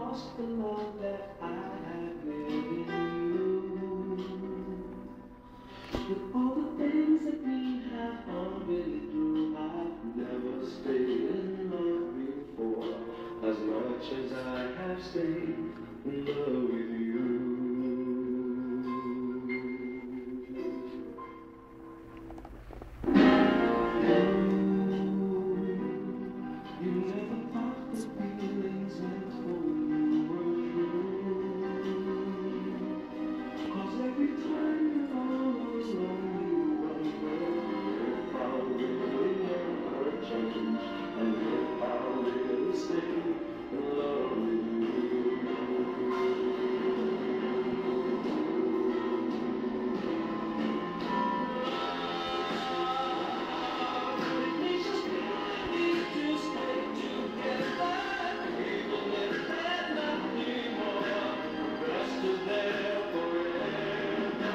lost the love that I had given you. With all the things that we have all been through, I've never stayed in love before, as much as I have stayed in love with you. You never thought the feelings meant for you were true. 'Cause every time you're all alone, you wonder if I'll really ever change, and if I'll really stay in love with you. It makes us need to stay together, even if there's nothing more. The rest is there forever.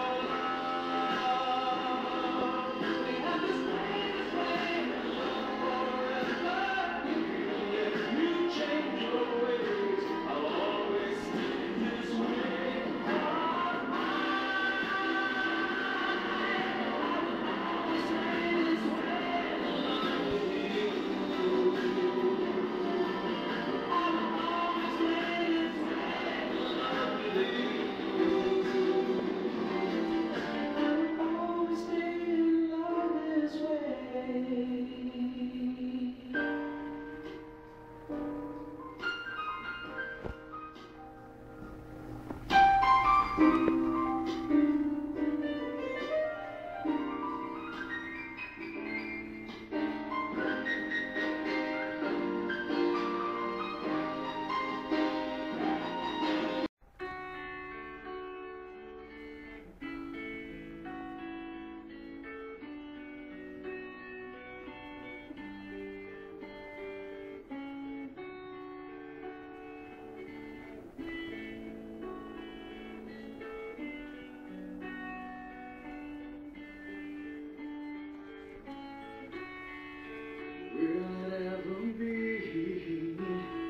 We have to stay this way forever. Even if you change your ways, I'll always stay this way. Stay this always stay in love this way. Will it ever be?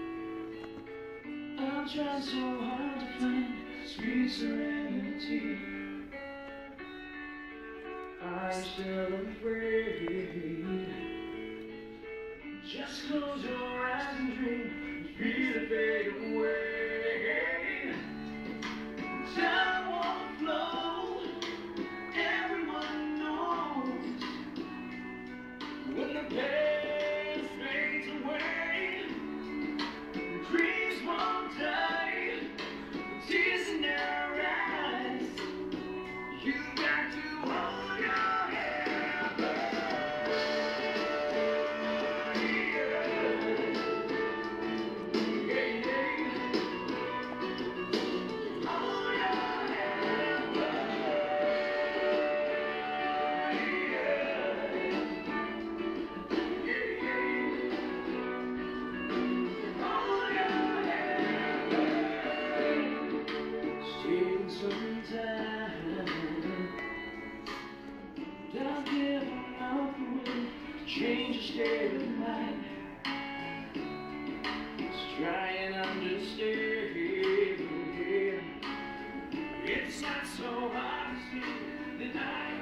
I'm trying so hard to find sweet serenity. I'm still afraid. Just close your eyes and dream, feel it fade away. Time won't flow, everyone knows. When the past fades away, the dreams won't die, the tears in their eyes. You got to hold your head up. Yeah, yeah. Hold your head taking some time. Don't give enough room to change your state of mind. Let's try and understand. It's not so hard to see that I